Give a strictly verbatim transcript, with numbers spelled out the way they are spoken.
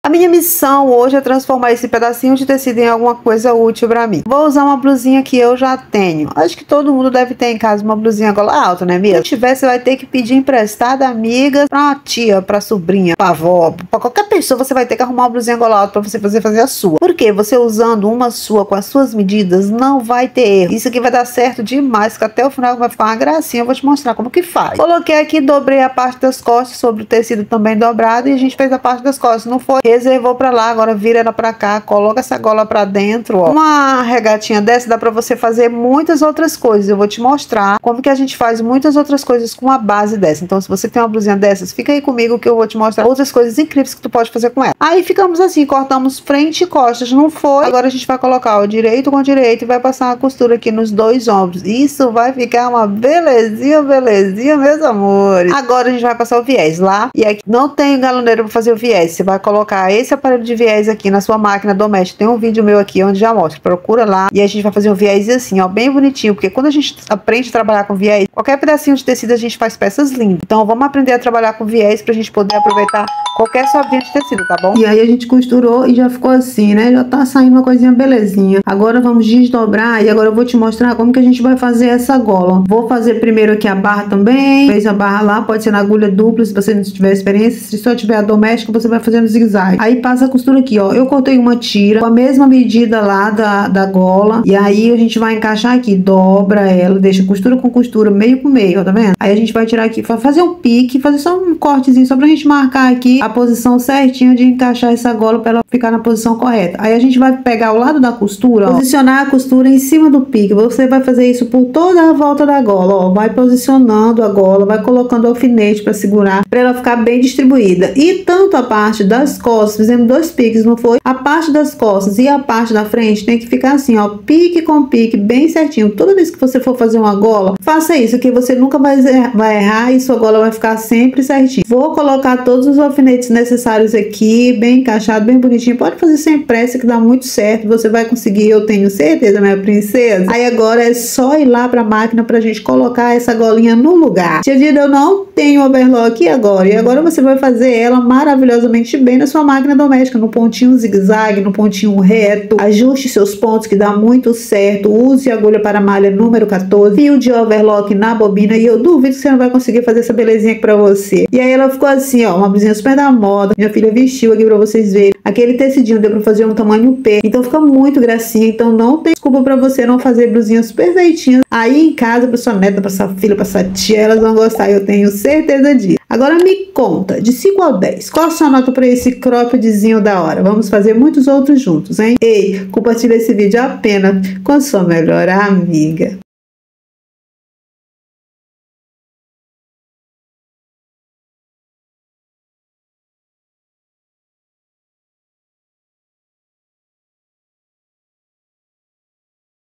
A minha missão hoje é transformar esse pedacinho de tecido em alguma coisa útil pra mim. Vou usar uma blusinha que eu já tenho. Acho que todo mundo deve ter em casa uma blusinha gola alta, né mesmo? Se tiver, você vai ter que pedir emprestada, amiga, pra uma tia, pra sobrinha, pra avó, pra qualquer pessoa, você vai ter que arrumar uma blusinha gola alta pra você fazer, fazer a sua. Por quê? Você usando uma sua com as suas medidas, não vai ter erro. Isso aqui vai dar certo demais, que até o final vai ficar uma gracinha. Eu vou te mostrar como que faz. Coloquei aqui, dobrei a parte das costas sobre o tecido também dobrado e a gente fez a parte das costas. Não foi? Reservou pra lá, agora vira ela pra cá, coloca essa gola pra dentro, ó. Uma regatinha dessa dá pra você fazer muitas outras coisas. Eu vou te mostrar como que a gente faz muitas outras coisas com a base dessa. Então, se você tem uma blusinha dessas, fica aí comigo que eu vou te mostrar outras coisas incríveis que tu pode fazer com ela. Aí ficamos assim, cortamos frente e costas, não foi? Agora a gente vai colocar o direito com direito e vai passar uma costura aqui nos dois ombros. Isso vai ficar uma belezinha, belezinha, meus amores. Agora a gente vai passar o viés lá. E aqui não tem galoneira pra fazer o viés. Você vai colocar esse aparelho de viés aqui na sua máquina doméstica. Tem um vídeo meu aqui onde já mostra. Procura lá. E a gente vai fazer um viés assim, ó, bem bonitinho. Porque quando a gente aprende a trabalhar com viés, qualquer pedacinho de tecido a gente faz peças lindas. Então vamos aprender a trabalhar com viés pra gente poder aproveitar qualquer sobrinha de tecido, tá bom? E aí a gente costurou e já ficou assim, né? Já tá saindo uma coisinha belezinha. Agora vamos desdobrar e agora eu vou te mostrar como que a gente vai fazer essa gola. Vou fazer primeiro aqui a barra também. Fez a barra lá, pode ser na agulha dupla se você não tiver experiência. Se só tiver a doméstica, você vai fazendo zigue-zague. Aí passa a costura aqui, ó. Eu cortei uma tira com a mesma medida lá da, da gola. E aí a gente vai encaixar aqui, dobra ela, deixa costura com costura, meio com meio, ó, tá vendo? Aí a gente vai tirar aqui, fazer um pique, fazer só um cortezinho, só pra gente marcar aqui a posição certinha de encaixar essa gola pra ela ficar na posição correta. Aí a gente vai pegar o lado da costura, ó, posicionar a costura em cima do pique. Você vai fazer isso por toda a volta da gola, ó. Vai posicionando a gola, vai colocando o alfinete pra segurar, pra ela ficar bem distribuída. E tanto a parte das costas, fizemos dois piques, não foi? A parte das costas e a parte da frente tem que ficar assim, ó, pique com pique, bem certinho. Toda vez que você for fazer uma gola, faça isso, que você nunca vai, vai errar e sua gola vai ficar sempre certinho. Vou colocar todos os alfinetes necessários aqui, bem encaixado, bem bonitinho. Pode fazer sem pressa que dá muito certo, você vai conseguir, eu tenho certeza, minha princesa. Aí agora é só ir lá pra máquina pra gente colocar essa golinha no lugar. Tia Dida, eu não tenho overlock agora, e agora você vai fazer ela maravilhosamente bem na sua máquina doméstica, no pontinho zigue-zague, no pontinho reto. Ajuste seus pontos que dá muito certo. Use a agulha para malha número quatorze, fio de overlock na bobina, e eu duvido que você não vai conseguir fazer essa belezinha aqui pra você. E aí ela ficou assim, ó, uma blusinha super da moda. Minha filha vestiu aqui pra vocês verem. Aquele tecidinho deu pra fazer um tamanho P, então fica muito gracinha. Então não tem desculpa pra você não fazer blusinhas perfeitinhas aí em casa, pra sua neta, pra sua filha, pra sua tia. Elas vão gostar, eu tenho certeza disso. Agora me conta, de cinco a dez, qual a sua nota pra esse croppedzinho da hora? Vamos fazer muitos outros juntos, hein? Ei, compartilha esse vídeo apenas com a sua melhor amiga.